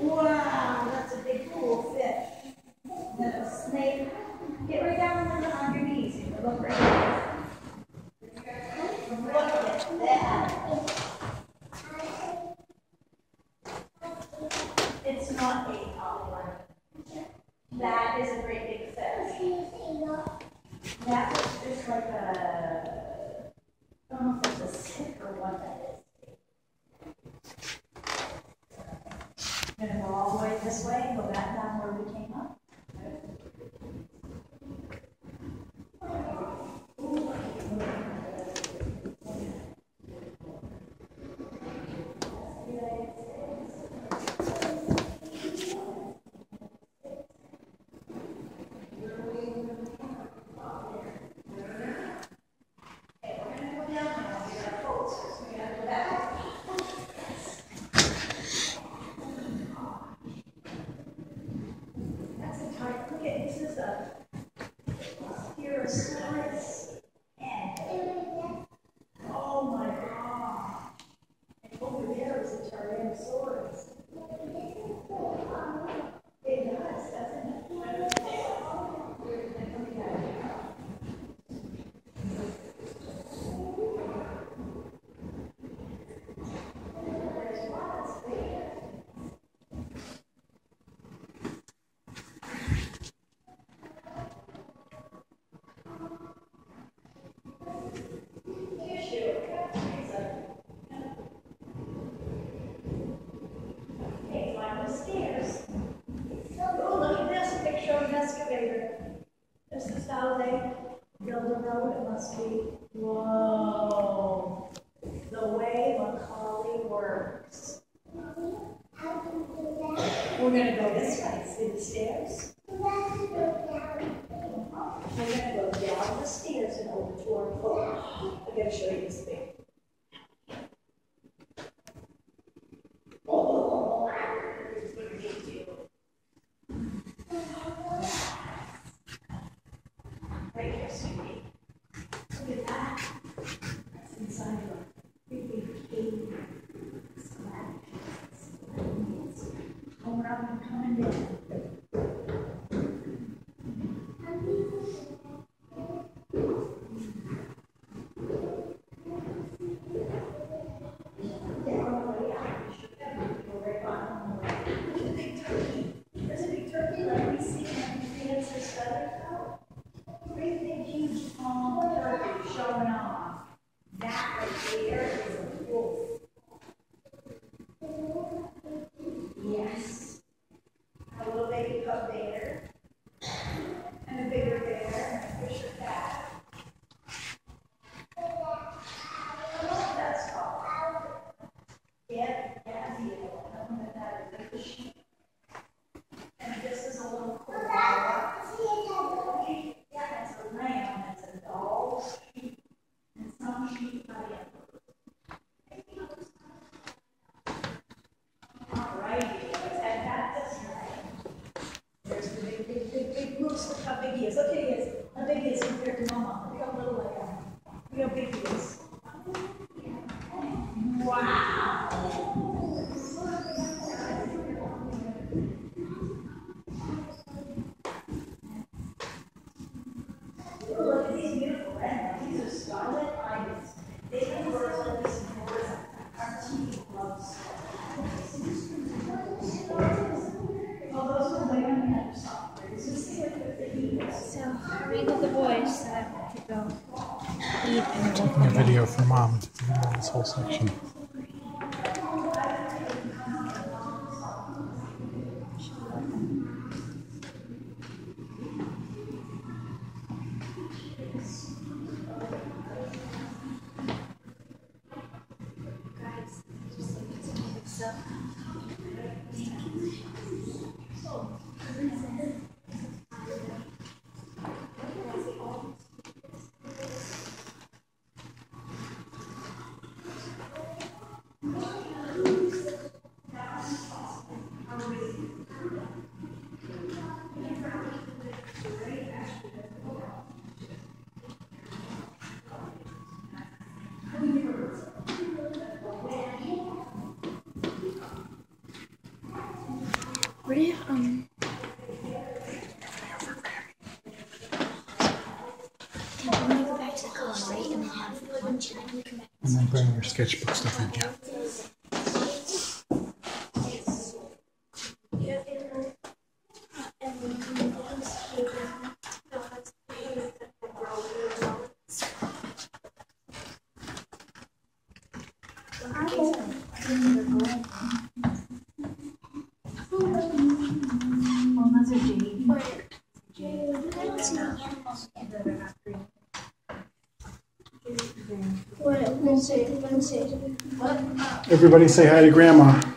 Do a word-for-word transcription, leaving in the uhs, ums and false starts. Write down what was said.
Wow, that's a big cool fish. Then a snake. Get right down on, the, on your knees. Look right there. Look at that. It's not a polymer. That is a great big fish. That was just like a, I don't know if it's a stick or what that is. I'm going to go all the way this way and go back down where we came up. Whoa, the way Macaulay works. We're going to go this way. See the stairs? We're going to go down the stairs and over to our boat. I'm going to show you this thing. Oh, it's going to get you. Right here, sweetie. Look at that. That's inside of a big, big cave. Going up and coming down. There's a big turkey like we see when he gets his feathers out. Great big huge palm turkey showing off. That right there is a wolf. Yes. A little baby cub bear. And a bigger bear and a fisher cat. I don't know what that's called. Yeah, yeah, see it. I don't know what that is. It's a sheep. And this is a little koala. Yeah, it's a lamb. It's a dog, sheep, and some sheep by it. All righty, let's head back this way. There's the big, big, big, big moose. Look how big he is. Look at he is. How big he is compared to Mama. Look how little I am. Look how big he is. Wow. Look at these beautiful red ones. These are scarlet ibis. They can birds like this in Florida. Our team loves well, those are way on the other side. So, read with the boys so that we could go eat and Taking a video for Mom to video this whole section. Where do you, um... I'm gonna go back to the car, right? And then have lunch, and then we come back. And then bring your sketchbook stuff in, yeah. Everybody say hi to Grandma.